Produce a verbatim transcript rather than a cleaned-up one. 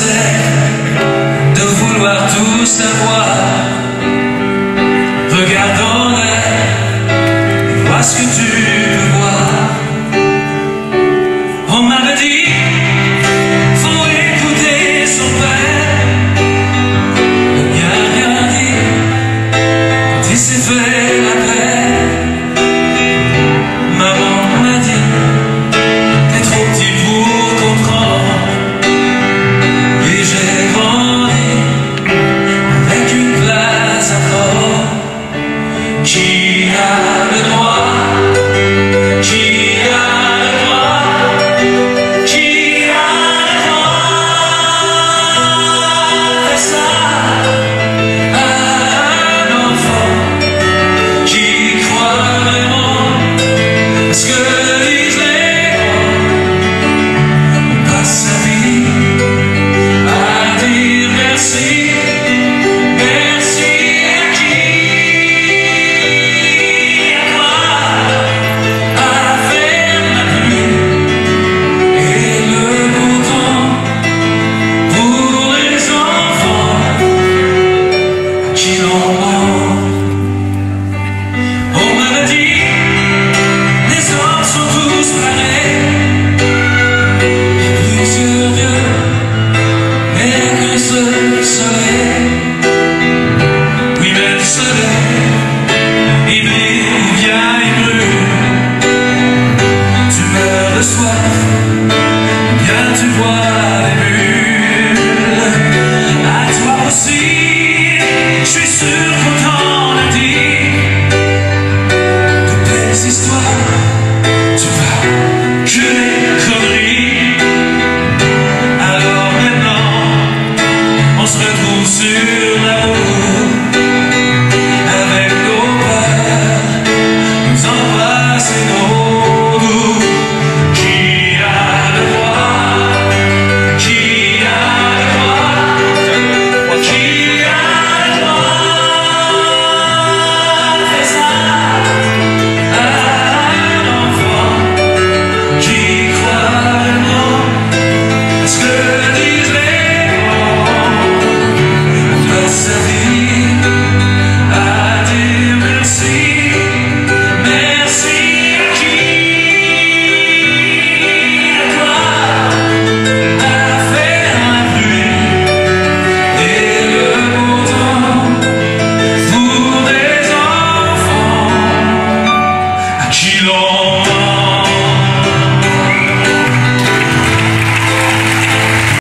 essaie de vouloir tout savoir. Regarde en l'air, vois ce que tu peux voir. On m'avait dit, faut écouter son père. Le mien n'a rien dit quand il s'est fait la paix. Maman m'a dit, t'es trop petit pour comprendre. Et j'ai grandi avec une place à mort. Qui a le droit? Qui a le droit? Qui a le droit de faire ça à un enfant qui croit vraiment à ce que disent les grands? On passe sa vie à dire merci. Je